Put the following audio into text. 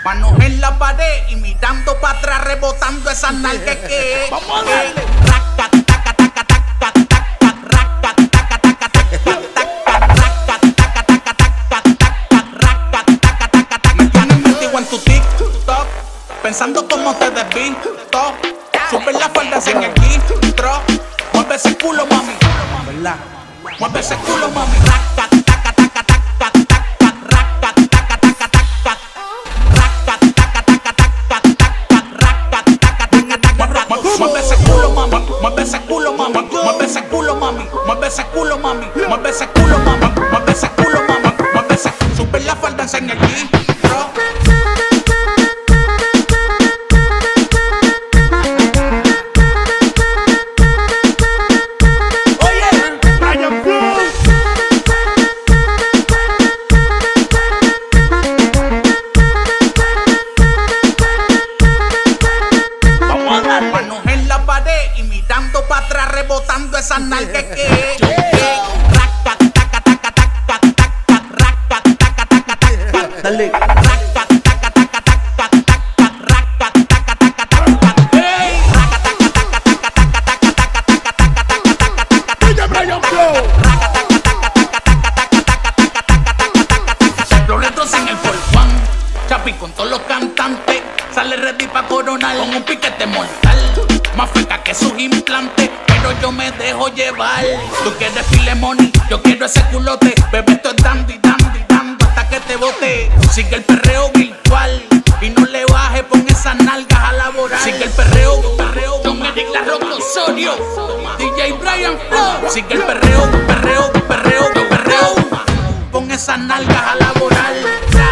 Manos en la pared y mirando para atrás, rebotando esas nalgas que Vamos a darle. Me tienen metido en tu TikTok, pensando cómo te desvisto. Sube la falda en el intro. Mueve ese culo, mami. ¿Verdad? Mueve ese culo, mami. Mueve ese culo, mami. Mueve ese culo, mami. Mueve ese culo, mami. Mueve ese culo, mami. Mueve ese culo, mami. Mueve ese culo, mami. Mueve ese. Sube la falda en el intro. Manos en la pared y mirando para atrás, rebotando esas nalgas que Dale. Los retos en el Forfán, Chapi con todos los cantantes. Sale ready pa' coronar con un piquete mortal. Más feca que sus implantes, pero yo me dejo llevar. Tú quieres filemoni, yo quiero ese culote. Bebé, esto es dando y dando y dando hasta que te bote. Sigue el perreo virtual y no le bajes, pon esas nalgas a laborar. Sigue el perreo, Don Eric La Roca Osorio, DJ Brian Flow. Sigue el perreo, pon esas nalgas a laborar.